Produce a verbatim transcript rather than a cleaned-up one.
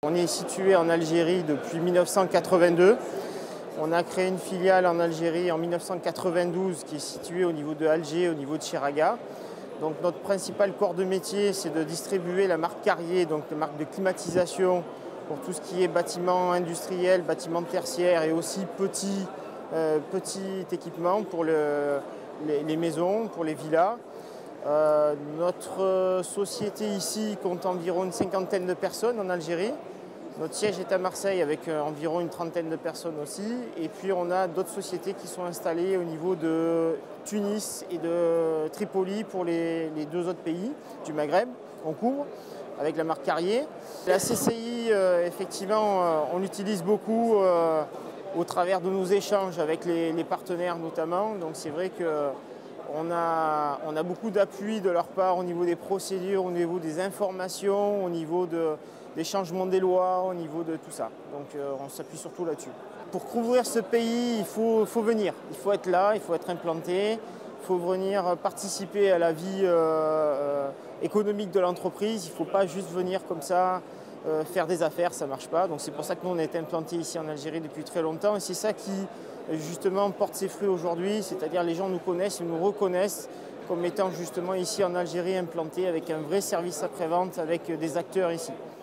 On est situé en Algérie depuis mille neuf cent quatre-vingt-deux. On a créé une filiale en Algérie en mille neuf cent quatre-vingt-douze qui est située au niveau de Alger, au niveau de Chiraga. Donc notre principal corps de métier, c'est de distribuer la marque Carrier, donc la marque de climatisation pour tout ce qui est bâtiment industriel, bâtiment tertiaire et aussi petit, euh, petit équipement pour le, les, les maisons, pour les villas. Euh, notre société ici compte environ une cinquantaine de personnes en Algérie. Notre siège est à Marseille avec euh, environ une trentaine de personnes aussi. Et puis on a d'autres sociétés qui sont installées au niveau de Tunis et de Tripoli pour les, les deux autres pays du Maghreb. On couvre avec la marque Carrier. La C C I, euh, effectivement, euh, on l'utilise beaucoup euh, au travers de nos échanges avec les, les partenaires notamment. Donc c'est vrai que On a, on a beaucoup d'appui de leur part au niveau des procédures, au niveau des informations, au niveau de, des changements des lois, au niveau de tout ça. Donc euh, on s'appuie surtout là-dessus. Pour couvrir ce pays, il faut, faut venir. Il faut être là, il faut être implanté, il faut venir participer à la vie euh, économique de l'entreprise. Il ne faut pas juste venir comme ça euh, faire des affaires, ça ne marche pas. Donc c'est pour ça que nous on est implanté ici en Algérie depuis très longtemps et c'est ça qui justement porte ses fruits aujourd'hui, c'est-à-dire les gens nous connaissent, ils nous reconnaissent comme étant justement ici en Algérie implantés avec un vrai service après-vente avec des acteurs ici.